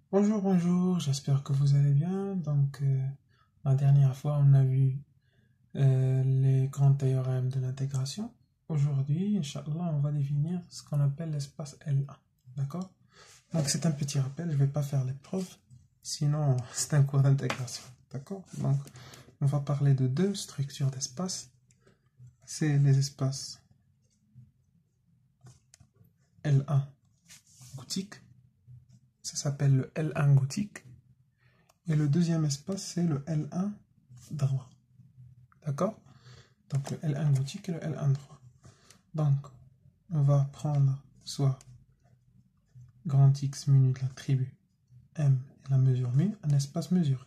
Bonjour, bonjour, j'espère que vous allez bien. La dernière fois, on a vu les grands théorèmes de l'intégration. Aujourd'hui, Inch'Allah, on va définir ce qu'on appelle l'espace L1. D'accord? Donc, c'est un petit rappel, je ne vais pas faire l'épreuve, sinon, c'est un cours d'intégration. D'accord? Donc, on va parler de deux structures d'espace. C'est les espaces L1 gothique. Ça s'appelle le L1 gothique. Et le deuxième espace, c'est le L1 droit. D'accord? Donc le L1 gothique et le L1 droit. Donc, on va prendre soit grand X menu de l'attribut M et la mesure mu, un espace mesuré.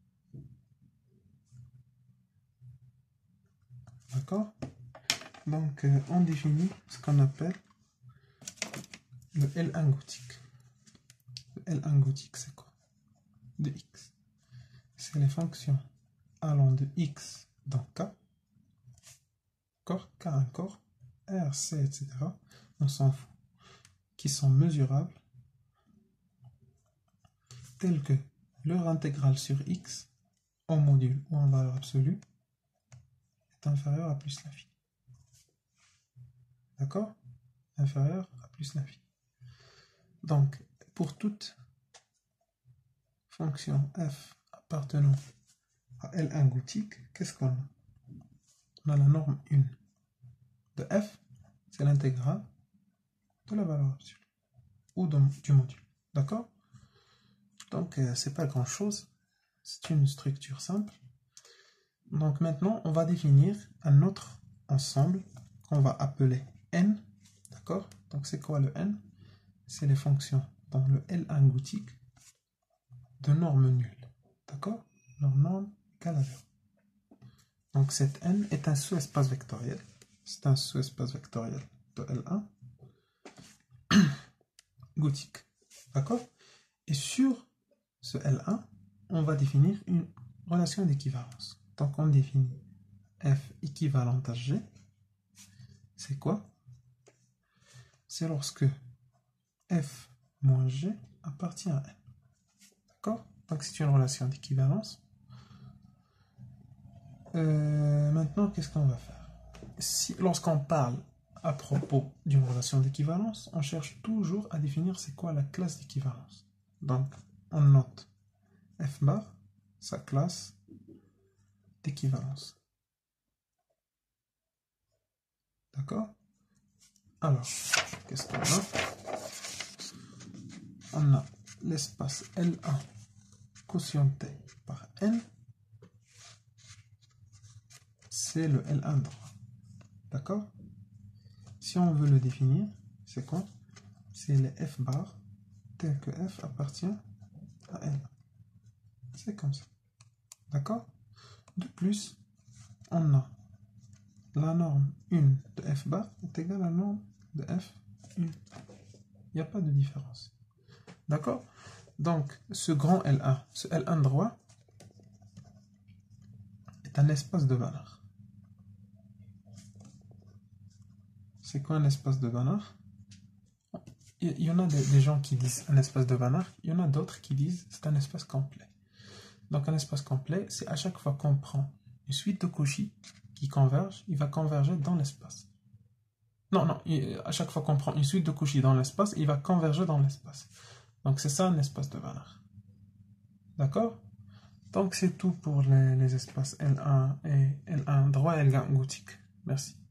D'accord? Donc, on définit ce qu'on appelle le L1 gothique. Le L1 gothique, c'est quoi? De X. C'est les fonctions allant de X dans K, corps, K1 corps, R, C, etc. On s'en fout. Qui sont mesurables, tels que leur intégrale sur X en module ou en valeur absolue est inférieur à plus l'infini. D'accord? Inférieur à plus l'infini. Donc, pour toute fonction f appartenant à L1 gothique, qu'est-ce qu'on a? On a la norme 1 de f, c'est l'intégrale de la valeur absolue ou du module. D'accord? Donc, c'est pas grand-chose. C'est une structure simple. Donc maintenant, on va définir un autre ensemble qu'on va appeler n. D'accord? Donc c'est quoi le n? C'est les fonctions dans le L1 gothique de norme nulle. D'accord? Leur norme égale à 0. Donc cette n est un sous-espace vectoriel. C'est un sous-espace vectoriel de L1 gothique. D'accord? Et sur ce L1, on va définir une relation d'équivalence. Donc on définit f équivalente à g. C'est quoi? C'est lorsque f moins g appartient à n. D'accord? Donc c'est une relation d'équivalence. Maintenant, qu'est-ce qu'on va faire? Lorsqu'on parle à propos d'une relation d'équivalence, on cherche toujours à définir c'est quoi la classe d'équivalence. Donc, on note f bar, sa classe d'équivalence. D'accord? Alors, qu'est-ce qu'on a? On a l'espace L1 quotienté par n, c'est le L1 droit. D'accord? Si on veut le définir, c'est quoi? C'est les f bar tel que f appartient à n. C'est comme ça. D'accord? De plus, on a la norme 1 de f bar est égale à la norme de f 1. Il n'y a pas de différence. D'accord? Donc, ce grand L1, ce L1 droit, est un espace de Banach. C'est quoi un espace de Banach? Il y en a des gens qui disent un espace de Banach, il y en a d'autres qui disent c'est un espace complet. Donc un espace complet, c'est à chaque fois qu'on prend une suite de Cauchy qui converge, il va converger dans l'espace. Non, à chaque fois qu'on prend une suite de Cauchy dans l'espace, il va converger dans l'espace. Donc c'est ça un espace de Banach. D'accord? Donc c'est tout pour les espaces L1 et L1 droit et L1 gothique. Merci.